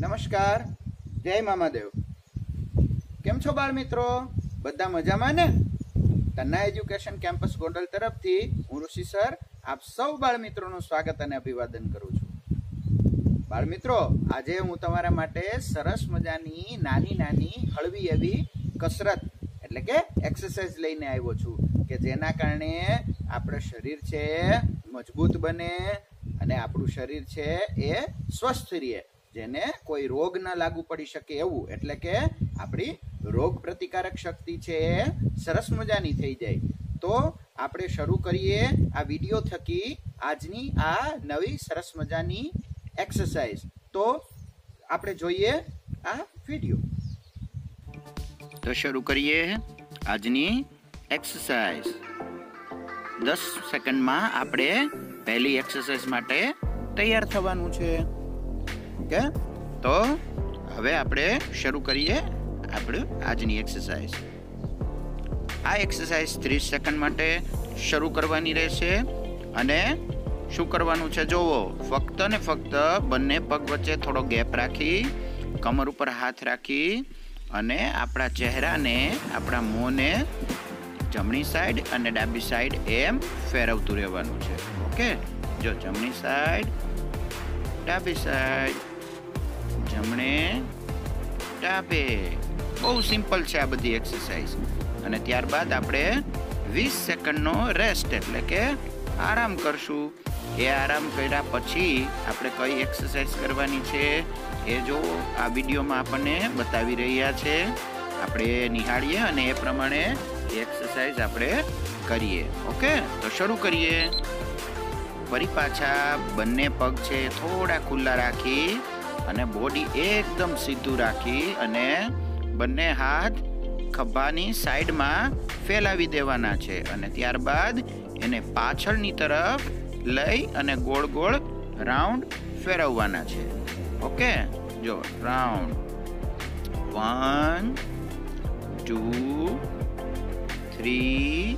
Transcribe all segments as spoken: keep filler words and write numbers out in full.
નમસ્કાર, જય મામાદેવ. કેમ છો બાળ મિત્રો? બધા મજામાં ને? તન્ના એજ્યુકેશન કેમ્પસ ગોંડલ તરફથી હું ઋષિ સર આપ સૌ બાળ મિત્રોનું સ્વાગત અને અભિવાદન કરું છું. બાળ મિત્રો, આજે હું તમારા માટે સરસ મજાની નાની નાની હળવી એવી કસરત એટલે કે એક્સરસાઇઝ લઈને આવ્યો છું કે જેના કારણે આપણું શરીર છે મજબૂત બને અને આપણું શરીર છે એ સ્વસ્થ રહે, જેને કોઈ રોગ ન લાગુ પડી શકે એવું, એટલે કે આપણી રોગ પ્રતિકારક શક્તિ છે એ સરસ મજાની થઈ જાય. તો આપણે શરૂ કરીએ આ વિડીયો થકી આજની આ નવી સરસ મજાની એક્સરસાઇઝ. તો આપણે જોઈએ આ વિડીયો. તો શરૂ કરીએ આજની એક્સરસાઇઝ. દસ સેકન્ડમાં આપણે પહેલી એક્સરસાઇઝ માટે તૈયાર થવાનું છે. ઓકે, તો હવે આપણે શરૂ કરીએ આપણું આજની એક્સરસાઇઝ. આ એક્સરસાઇઝ ત્રીસ સેકન્ડ માટે શરૂ કરવાની રહેશે. અને શું કરવાનું છે જોવો, ફક્ત ને ફક્ત બંને પગ વચ્ચે થોડો ગેપ રાખી, કમર ઉપર હાથ રાખી અને આપણા ચહેરાને, આપણા મોંને જમણી સાઈડ અને ડાબી સાઈડ એમ ફેરવતું રહેવાનું છે. ઓકે, જો જમણી સાઈડ, ડાબી સાઈડ, જમણે, ડાબે. બહુ સિમ્પલ છે આ બધી એક્સરસાઇઝ. અને ત્યારબાદ આપણે વીસ સેકન્ડનો રેસ્ટ એટલે કે આરામ કરશું. એ આરામ કર્યા પછી આપણે કઈ એક્સરસાઇઝ કરવાની છે એ જો આ વિડીયોમાં આપણને બતાવી રહ્યા છે. આપણે નિહાળીએ અને એ પ્રમાણે એક્સરસાઇઝ આપણે કરીએ. ઓકે, તો શરૂ કરીએ. ફરી પાછા બંને પગ છે થોડા ખુલ્લા રાખી અને બોડી એકદમ સીધું રાખી અને બંને હાથ ખભાની સાઈડમાં ફેલાવી દેવાના છે. અને ત્યારબાદ એને પાછળની તરફ લઈ અને ગોળ ગોળ રાઉન્ડ ફેરવવાના છે. ઓકે, જો round one two three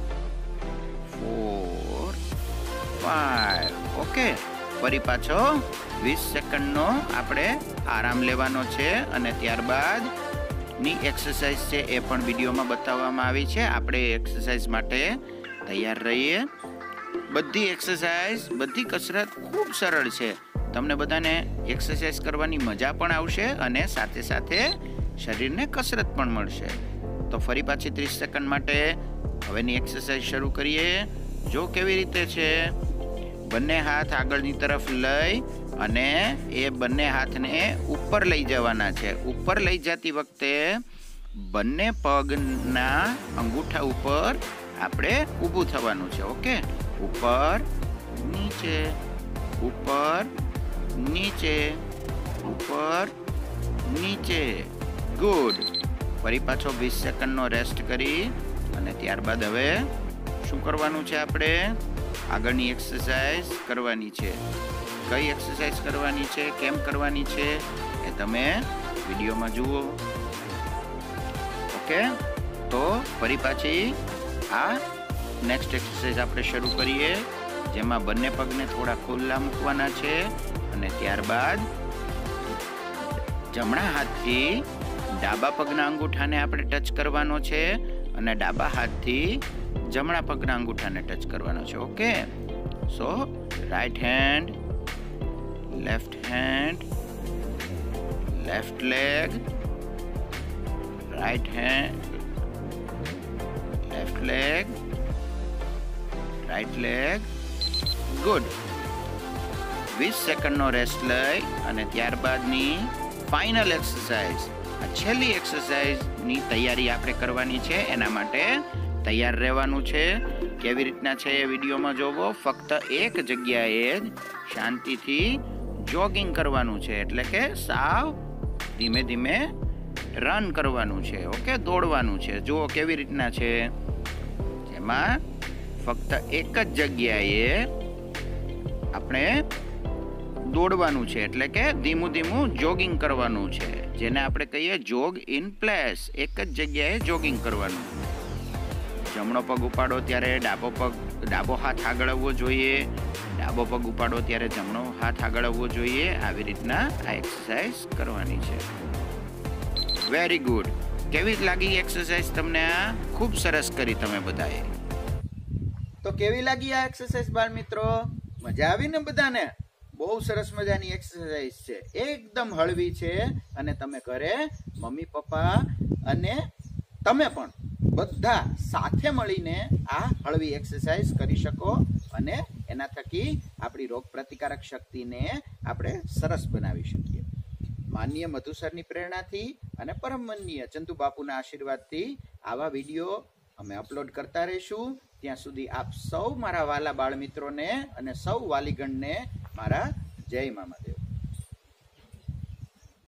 four five. Okay, ફરી પાછો વીસ સેકન્ડનો આપણે આરામ લેવાનો છે. અને ત્યારબાદ ની એક્સરસાઇઝ છે એ પણ વિડીયોમાં બતાવવામાં આવી છે. આપણે એક્સરસાઇઝ માટે તૈયાર રહીએ. બધી એક્સરસાઇઝ, બધી કસરત ખૂબ સરળ છે. તમને બધાને એક્સરસાઇઝ કરવાની મજા પણ આવશે અને સાથે સાથે શરીરને કસરત પણ મળશે. તો ફરી પાછી ત્રીસ સેકન્ડ માટે હવેની એક્સરસાઇઝ શરૂ કરીએ. જો કેવી રીતે છે, બંને હાથ આગળની તરફ લઈ અને એ બંને હાથને ઉપર લઈ જવાના છે. ઉપર લઈ જતી વખતે બંને પગના અંગૂઠા ઉપર આપણે ઊભું થવાનું છે. ઓકે, ઉપર નીચે, ઉપર નીચે, ઉપર નીચે. ગુડ. ફરી પાછો વીસ સેકન્ડનો રેસ્ટ કરી અને ત્યારબાદ હવે શું કરવાનું છે, આપણે આગળની એક્સરસાઇઝ કરવાની છે. કઈ એક્સરસાઇઝ કરવાની છે, કેમ કરવાની છે એ તમે વિડીયોમાં જુઓ. ઓકે, તો ફરી પાછી આ નેક્સ્ટ એક્સરસાઇઝ આપણે શરૂ કરીએ, જેમાં બંને પગને થોડા ખુલ્લા મૂકવાના છે. અને ત્યારબાદ જમણા હાથથી ડાબા પગના અંગૂઠાને આપણે ટચ કરવાનો છે અને ડાબા હાથથી જમણા પગના અંગૂઠાને ટચ કરવાનો છે. Okay, so right hand, left hand, left leg, right hand, left leg, right leg. Good. વીસ સેકન્ડનો રેસ્ટ લઈ અને ત્યારબાદની ફાઇનલ એક્સરસાઇઝ, આ છેલ્લી એક્સરસાઇઝની તૈયારી આપણે કરવાની છે. એના માટે તૈયાર રહેવાનું છે. કેવી રીતના છે એ વિડીયોમાં જોવો. ફક્ત એક જગ્યાએ જ શાંતિથી જોગિંગ કરવાનું છે, એટલે કે સાવ ધીમે ધીમે રન કરવાનું છે. ઓકે, દોડવાનું છે. જુઓ કેવી રીતના છે, જેમાં ફક્ત એક જ જગ્યાએ આપણે દોડવાનું છે, એટલે કે ધીમું ધીમું જોગિંગ કરવાનું છે, જેને આપણે કહીએ જોગ ઇન પ્લેસ. એક જ જગ્યાએ જોગિંગ કરવાનું. જમણો પગ ઉપાડો ત્યારે ડાબો પગ, ડાબો હાથ આગળ આવવો જોઈએ. ડાબો પગ ઉપાડો ત્યારે જમણો હાથ આગળ આવવો જોઈએ. આવી રીતના આ એક્સરસાઇઝ કરવાની છે. Very good. કેવી લાગી એક્સરસાઇઝ તમને? આ ખૂબ સરસ કરી તમે બધાએ. તો કેવી લાગી આ એક્સરસાઇઝ બાળ મિત્રો? મજા આવી ને બધાને? બહુ સરસ મજાની એક્સરસાઇઝ છે, એકદમ હળવી છે અને તમે ઘરે મમ્મી પપ્પા અને તમે પણ બધા સાથે મળીને આ હળવી એક્સરસાઇઝ કરી શકો અને એના થકી આપણી રોગ પ્રતિકારક શક્તિને આપણે સરસ બનાવી શકીએ. માનનીય મધુસરની પ્રેરણાથી અને પરમવંદનીય ચંદુ બાપુના આશીર્વાદથી આવા વિડીયો અમે અપલોડ કરતા રહીશું. ત્યાં સુધી આપ સૌ મારા વાલા બાળ મિત્રોને અને સૌ વાલીગણને મારા જય મામાદેવ.